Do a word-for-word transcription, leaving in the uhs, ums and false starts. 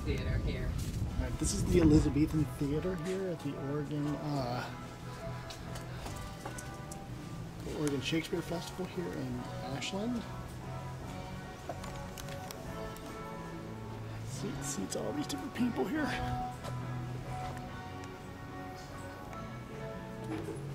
Theater here. All right, this is the Elizabethan Theater here at the Oregon, uh, the Oregon Shakespeare Festival here in Ashland. See, it seats all these different people here.